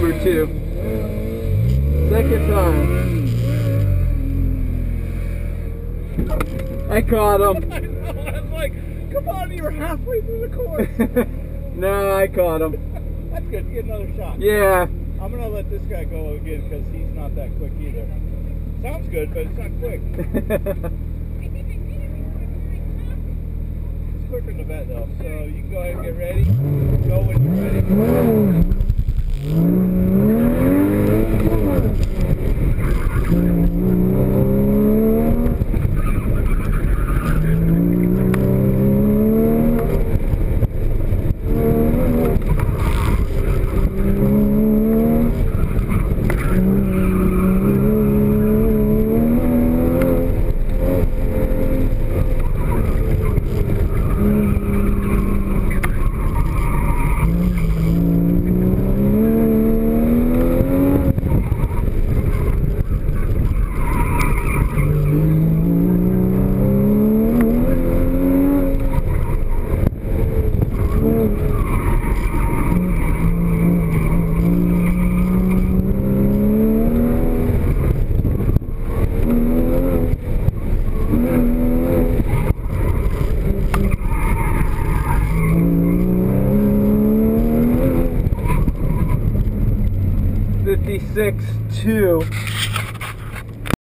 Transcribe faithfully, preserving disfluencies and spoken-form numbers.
number two. Second time. I caught him. I know, I was like, come on, you were halfway through the course. No, I caught him. That's good, you get another shot. Yeah. I'm going to let this guy go again because he's not that quick either. Sounds good, but it's not quick. It's quicker than the vet though, so you can go ahead and get ready. Go when you're ready. fifty-six two.